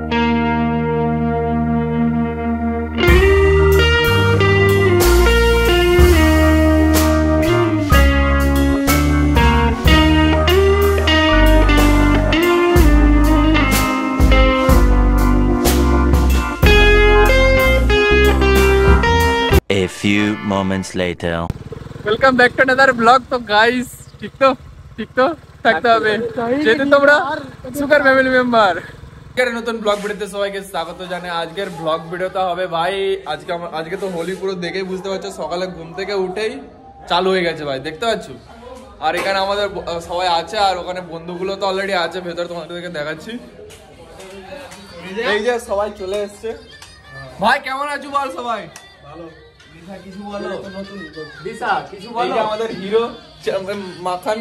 A few moments later. Welcome back to another vlog. तो guys ठीक तो থাকতে হবে যেহেতু তোমরা সুগার ফ্যামিলি মেম্বার। আজকের নতুন ব্লগ ভিডিওতে সবাইকে স্বাগত জানাই। আজকের ব্লগ ভিডিওটা হবে ভাই আজকে তো হোলি পুরো দেখেই বুঝতে পারছো, সকালে ঘুম থেকে উঠেই চালু হয়ে গেছে ভাই, দেখতে পাচ্ছ। আর এখানে আমাদের সবাই আছে আর ওখানে বন্ধুগুলো তো অলরেডি আছে ভেতরে, তোমাদেরকে দেখাচ্ছি। এই যে সবাই চলে এসছে। ভাই কেমন আছো বল সবাই? ভালো। কিছু বলো, কিছু বলো। আমাদের হিরো মাখান,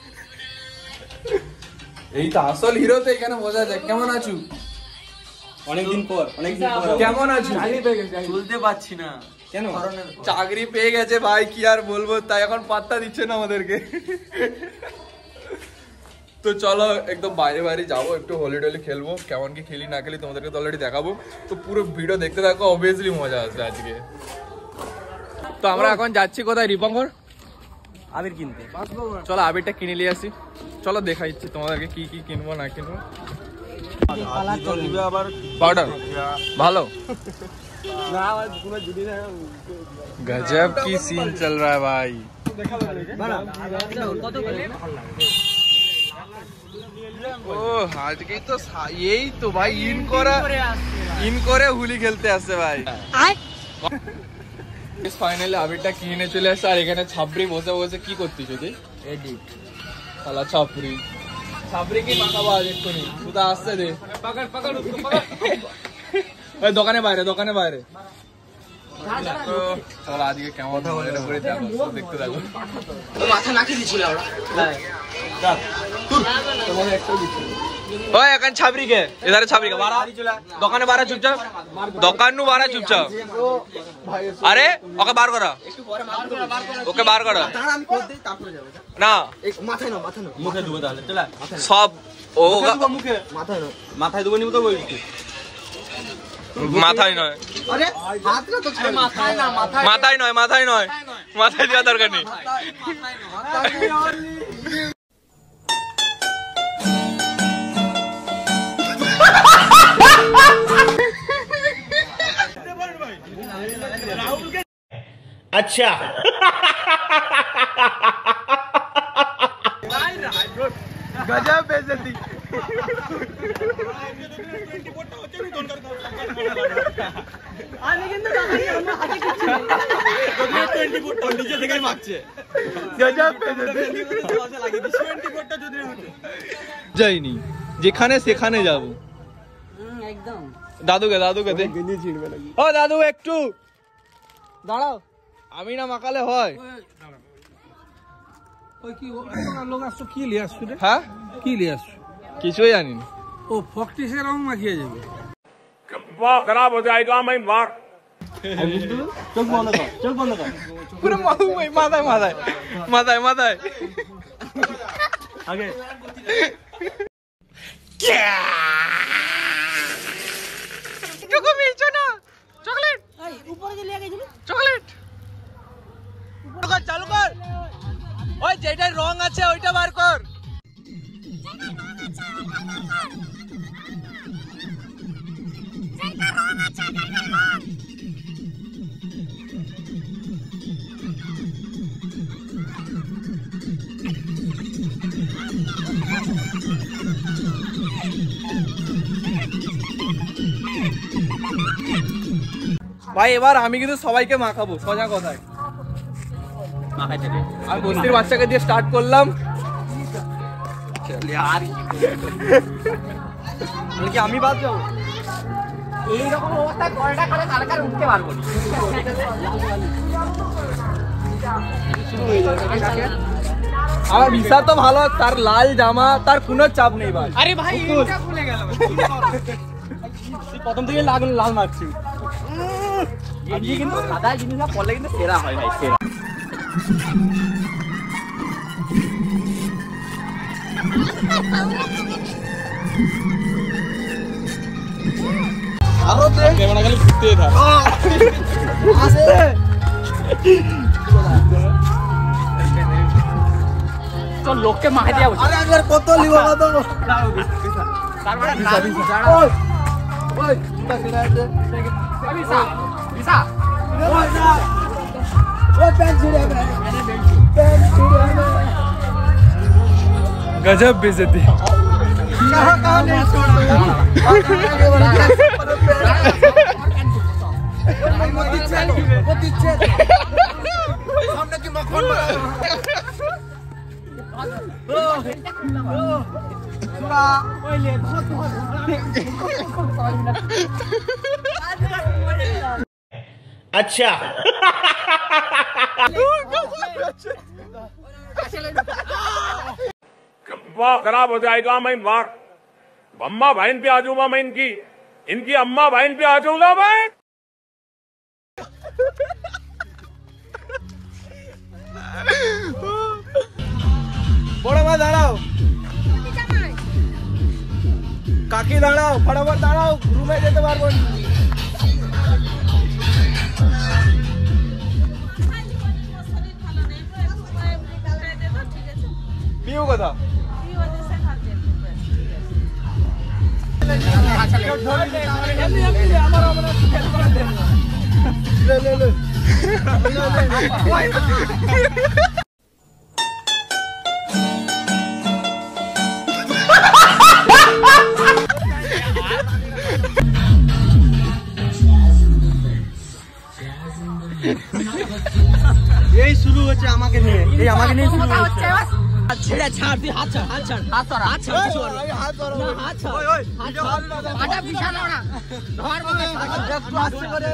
এই তো আসল হিরো, তো এখানে বোঝা যায়। কেমন আছো? অনেকদিন পর। কেমন আছো? বলতে পারছি না কেন, চাকরি পেয়ে গেছে ভাই, কি আর বলবো, তাই এখন পাত্তা দিচ্ছে না আমাদেরকে। তো চলো একদম বাইরে যাবো, একটু হোলি টোলি খেলবো। কেমন কি খেলি না খেলি তোমাদেরকে তো অলরেডি দেখাবো, তো পুরো ভিডিও দেখতে থাকো, অবভিয়াসলি মজা আসবে আজকে। তো আমরা এখন যাচ্ছি কোথায় রিপঙ্কর? আবির কিনতে। চলো আবিরটা কিনে নিয়ে আসি, চলো দেখাচ্ছি তোমাদেরকে কি কি কিনবো না কিনবো। পাউডার ভালো, गजब की सीन चल रहा है भाई। ओ आज के तो यही तो भाई इन करे हुली खेलते আসছে ভাই। ফাইনালি আবিরটা কিনে চলে আসছে, আর এখানে ছাবরি বসে কি করতিস? এডিট শালা ছাবরি কি মাখাবো আজ এক্ষুনি, তুই তো আসতে দে। ওই দোকানে বাইরে তো চল আজকে কেমন মজা করে দেখতে থাকো। মাথা নাকি দিছিল ওরা, ওই এখন ছাবরি কে এধারে ছাবরি কে বাড়া, দোকানে বাড়া চুপচাপ, দোকান নু বাড়া চুপচাপ। আরে ওকে বার করা, ওকে বার করা না, মাথায় না মুখে দেবো তাহলে সব। ও মাথায় দেবো নি তো বলছি, মাথায় নয়, মাথায় দেওয়া দরকার নেই। अच्छा गजब बेइज्जती। যাইনি যেখানে সেখানে যাবো একদম। দাদুকে দে, ও দাদু একটু দাঁড়াও, আমি না মাকালে হয়। হ্যাঁ কি লিয়ে আসছো? কিছুই জানি না। ও ফকটিসের রং মাখিয়ে যাবে, খারাপ হয়ে যায়গা। আমি মার চোখ বন্ধ কর পুরো মাথায় আগে চকলেট চালু কর, ওই যেটার রং আছে ওইটা বার কর। ভাই এবার আমি কিন্তু সবাইকে মাখাবো, সোজা কথায় আর বস্তির বাচ্চাকে দিয়ে স্টার্ট করলাম। আমি বাদ যাবো, এইরকম অবস্থায় কলটা করে কালকার উঠতে পারবো না। আমার ভিসা তো ভালো, তার লাল জামা, তার কোনো চাপ নেই ভাই। আরে ভাই এটা ভুলে গেল, প্রথম থেকে লাল মারছি। কিন্তু সাদা জিনিসটা পড়লে কিন্তু সেরা হয় ভাই, সেরা। कैमरा खाली घुरते था तो लोग के मार दिया अरे यार কত লিবা তো তারপরে ওই ওই চিন্তা ছিড়া আছে ভিসা ভিসা ওই পেন ছিড়ে পেন ছিড়ে गजब बेइज्जती कहां नहीं छोड़ा सामने की मक्खन अच्छा वाह खराब हो जाएगा मैं वाह अम्मा बहन पे आ जाऊंगा मैं इनकी अम्मा बहन पे आ जाऊंगा मैं बड़ा मत दाঁড়াও কাকি দাঁড়াও ফটাফট দাঁড়াও রুমে যেতে পারবো না পিউ কথা এই শুরু হচ্ছে আমাকে নিয়ে এই আমাকে নিয়ে শুরু হচ্ছে ছেড়ে ছাড় দি হাত ছাড় হাত ছাড় হাত ছাড় হাত ছাড় হাত ছাড় হাত ছাড় ওই ওই আটা বিশাল না ধর বলে আস্তে করে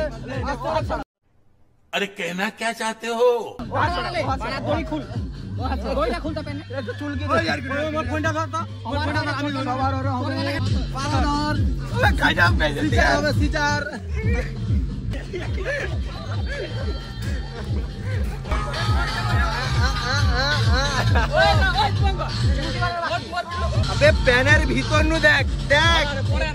अरे कहना क्या चाहते हो बड़ा दড়ি খুল দড়িটা খুলতে পেন একটু চুলকি দে यार মোর ফোনটা ধর তো মোর ফোনটা ধর আমি সবার ওরে হবে পালা ধর ওই গাইডা বেজে হবে সিটার अबे पैनर भीतर नु देख देख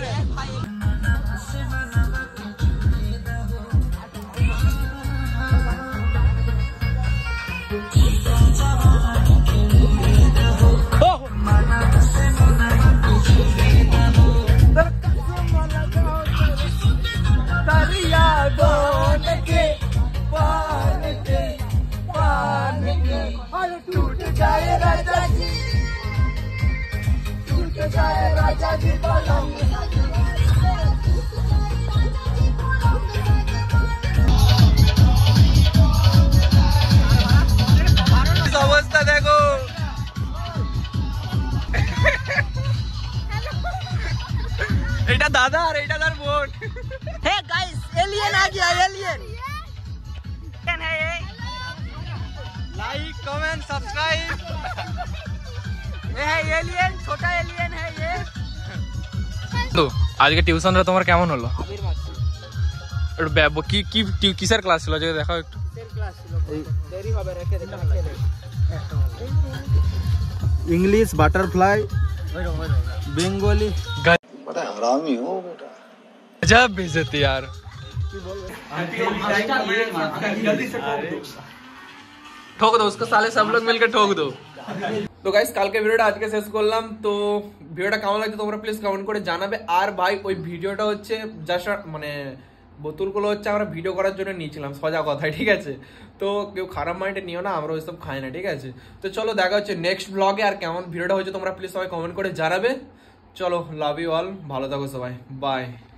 टूट जाए राजा जी टूट जाए राजा जी अवस्था देखो এটা দাদা আর এটা তার বোন हे गाइस एलियन आ गया एलियन है ये लाइक कमेंट सब्सक्राइब ये है एलियन छोटा एलियन है ये তো আজকে টিউশনটা তোমার কেমন হলো একটু কি কি কিসের ক্লাস ছিল আজকে দেখাও একটু ক্লাস ছিল দেরি হবে রেখে দেখা इंग्लिश बटरफ्लाई बेंगोली बड़ा हरामी हो बेटा गजब बेइज्जती यार ठोक दो उसको साले सब लोग मिलकर ठोक दो তো গাইস কালকে ভিডিওটা আজকে শেষ করলাম তো ভিডিওটা কেমন লাগছে তোমরা প্লিজ কমেন্ট করে জানাবে আর ভাই ওই ভিডিওটা হচ্ছে জাস্ট মানে বোতলগুলো হচ্ছে আমরা ভিডিও করার জন্য নিয়েছিলাম সোজা কথায় ঠিক আছে তো কেউ খারাপ মাইন্ডে নিও না আমরা ওইসব খাই না ঠিক আছে তো চলো দেখা হচ্ছে নেক্সট ব্লগে আর কেমন ভিডিওটা হচ্ছে তোমরা প্লিজ সবাই কমেন্ট করে জানাবে চলো লাভ ইউ অল ভালো থাকো সবাই বাই